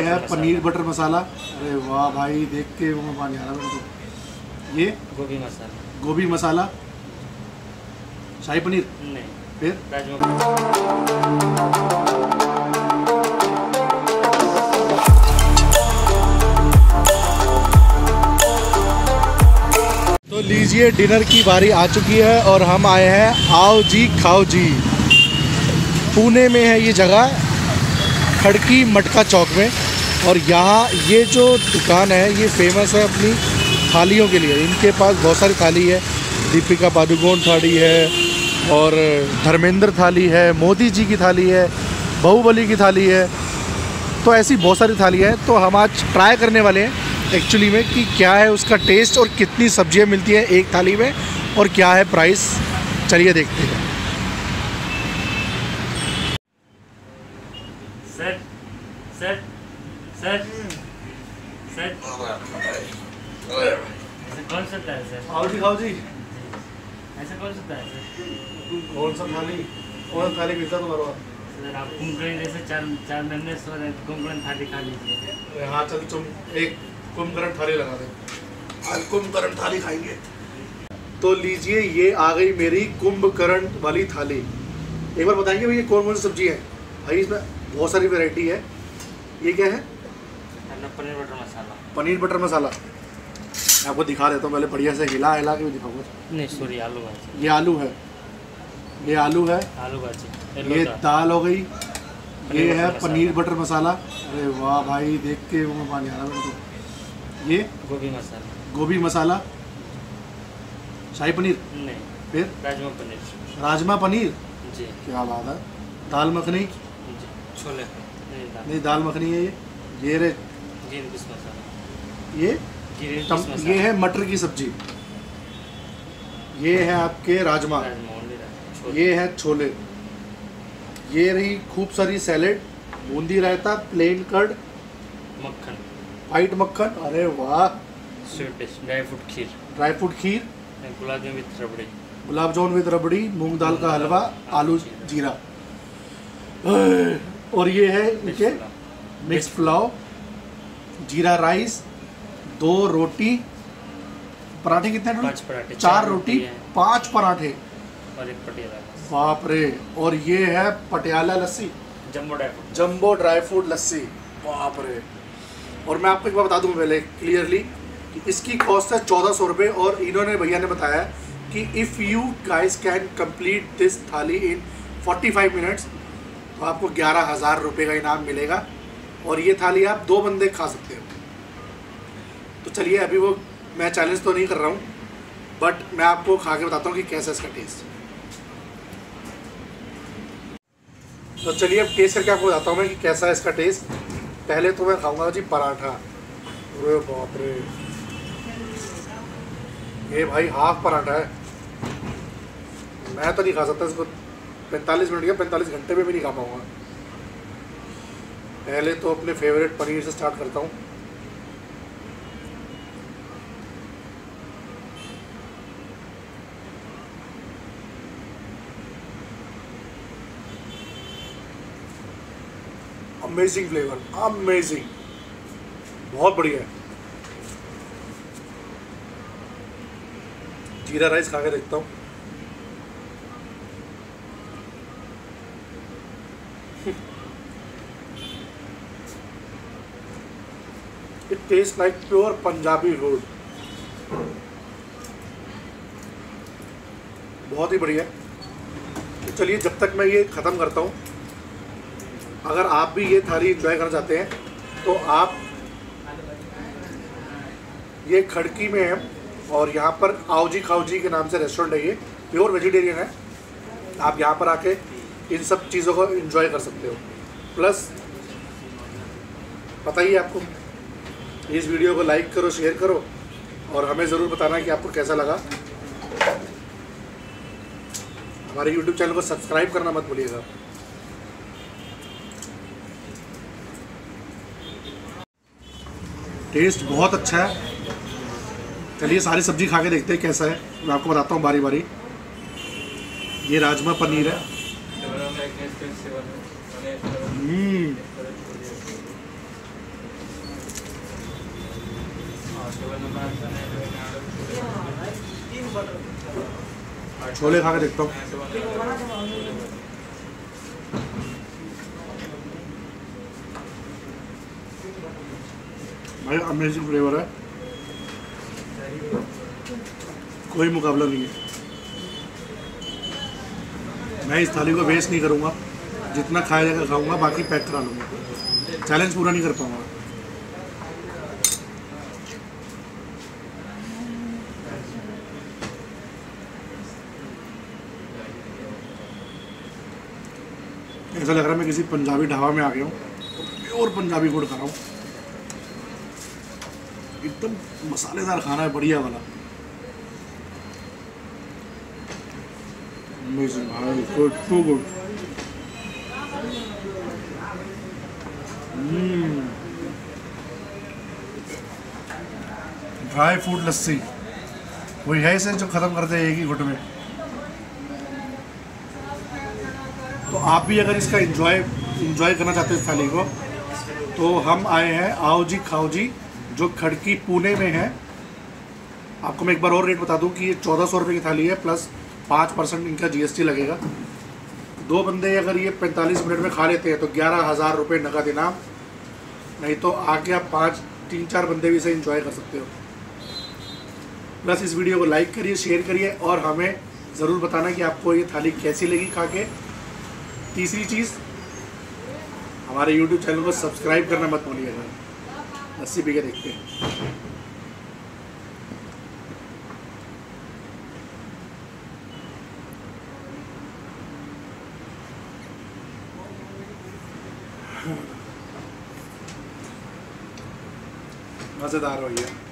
है पनीर बटर मसाला। अरे वाह भाई, देख के मुँह में पानी आ रहा है मेरे को। ये गोभी मसाला। गोभी मसाला, शाही पनीर नहीं, फिर तो लीजिए, डिनर की बारी आ चुकी है और हम आए हैं आओ जी खाओ जी। पुणे में है ये जगह, खड़की मटका चौक में। और यहाँ ये जो दुकान है ये फेमस है अपनी थालियों के लिए। इनके पास बहुत सारी थाली है, दीपिका पादुकोण थाली है और धर्मेंद्र थाली है, मोदी जी की थाली है, बाहुबली की थाली है। तो ऐसी बहुत सारी थाली है। तो हम आज ट्राई करने वाले हैं एक्चुअली में कि क्या है उसका टेस्ट और कितनी सब्जियां मिलती हैं एक थाली में और क्या है प्राइस। चलिए देखते हैं। Set set set set. ऐसे कौन सा है सर? आओ जी खाओ जी। ऐसा कौन सा है सर? कौन सा थाली? कौन सा थाली मिलता तुम्हारे पास? सर आप कुंभकर्ण जैसे चार महीने सो रहे कुंभकर्ण थाली खा लीजिए। हाँ चल, तुम एक कुंभकर्ण थाली लगा दे। आज कुंभकर्ण थाली खाएंगे। तो लीजिए, ये आ गई मेरी कुंभकर्ण वाली थाली। एक बार बताएंगे भाई ये कौन कौन सी सब्जी है? भाई इसमें बहुत सारी वैरायटी है। ये क्या है? पनीर बटर मसाला। पनीर बटर मसाला। मैं आपको दिखा देता हूँ, पहले बढ़िया से हिला के भी दिखाऊंगा। नहीं सॉरी, आलू भाजी। ये आलू है, ये आलू है, आलू भाजी। ये दाल हो गई, ये है पनीर बटर मसाला। अरे वाह भाई, देख के मुँह में पानी आ रहा है मेरे को। ये गोभी मसाला। गोभी मसाला, शाही पनीर नहीं, फिर राजमा पनीर। राजमा पनीर। जी, क्या बात है। दाल मखनी। जी, छोले नहीं, दाल मखनी है ये रे। Green peas masala. ये है मटर की सब्जी। ये है आपके राजमा। ये है छोले। ये रही खूब सारी salad, boondi raita, plain curd, मक्खन, वाइट मक्खन। अरे वाह। Sweet dish, dry fruit kheer, gulab jamun with rabri, gulab jamun with rabri, मूंग दाल का हलवा, आलू जीरा। और ये है इनके मिक्स पुलाव, जीरा राइस, 2 रोटी, पराठे कितने? 5 पराठे, 4 रोटी, 5 पराठे और 1 पटियाला। बाप रे। और ये है Patiala lassi, jumbo dry fruit lassi. बाप रे। और मैं आपको एक बार बता दूं पहले क्लियरली कि इसकी कॉस्ट है 1400 रुपये। और इन्होंने भैया ने बताया कि if you guys can complete this thali in 45 minutes तो आपको 11,000 रुपये का इनाम मिलेगा। और ये थाली आप 2 बंदे खा सकते हो। तो चलिए, अभी वो मैं चैलेंज तो नहीं कर रहा हूँ, बट मैं आपको खा के बताता हूँ कि कैसा इसका टेस्ट। तो चलिए, अब टेस्ट करके आपको बताता हूँ मैं कि कैसा है इसका टेस्ट। पहले तो मैं खाऊंगा जी पराठा। अरे बाप रे, ये भाई हाफ पराठा है। मैं तो नहीं खा सकता इसको 45 मिनट या 45 घंटे में भी नहीं खा पाऊँगा। पहले तो अपने फेवरेट पनीर से स्टार्ट करता हूँ। अमेजिंग फ्लेवर, अमेजिंग, बहुत बढ़िया है। जीरा राइस खा के देखता हूँ। It taste like pure Punjabi food. बहुत ही बढ़िया। तो चलिए, जब तक मैं ये ख़त्म करता हूँ, अगर आप भी ये थाली एंजॉय करना चाहते हैं तो आप ये खड़की में है और यहाँ पर AaoJi KhhaoJi के नाम से रेस्टोरेंट है। ये प्योर वेजिटेरियन है। आप यहाँ पर आके इन सब चीज़ों को एंजॉय कर सकते हो। प्लस पता ही है आपको, इस वीडियो को लाइक करो, शेयर करो और हमें ज़रूर बताना कि आपको कैसा लगा। हमारे YouTube चैनल को सब्सक्राइब करना मत भूलिएगा। टेस्ट बहुत अच्छा है। चलिए, सारी सब्जी खा के देखते हैं कैसा है। मैं आपको बताता हूँ बारी बारी। ये राजमा पनीर है। छोले खा के देखता हूँ। भाई अमेजिंग फ्लेवर है, कोई मुकाबला नहीं है। मैं इस थाली को वेस्ट नहीं करूँगा, जितना खाया जाएगा खाऊंगा, बाकी पैक करा लूँगा। चैलेंज पूरा नहीं कर पाऊँगा। ऐसा लग रहा है मैं किसी पंजाबी ढाबा में आ गया हूँ, प्योर पंजाबी फूड खा रहा हूँ। एकदम मसालेदार खाना है, बढ़िया वाला। Good, too good. Dry fruit lassi वही है इसे जो ख़त्म कर दे एक ही घुट में। तो आप भी अगर इसका इंजॉय करना चाहते हैं इस थाली को, तो हम आए हैं AaoJi KhhaoJi, जो खड़की पुणे में है। आपको मैं एक बार और रेट बता दूं कि ये 1400 रुपये की थाली है, प्लस 5% इनका GST लगेगा। 2 बंदे अगर ये 45 मिनट में खा लेते हैं तो 11,000 रुपये नगद इनाम। नहीं तो आके आप 3-4 बंदे भी इसे इंजॉय कर सकते हो। प्लस इस वीडियो को लाइक करिए, शेयर करिए और हमें ज़रूर बताना कि आपको ये थाली कैसी लगी खा के। तीसरी चीज़, हमारे YouTube चैनल को सब्सक्राइब करना मत भूलिएगा। लस्सी पी के देखते हैं। मज़ेदार हो गया।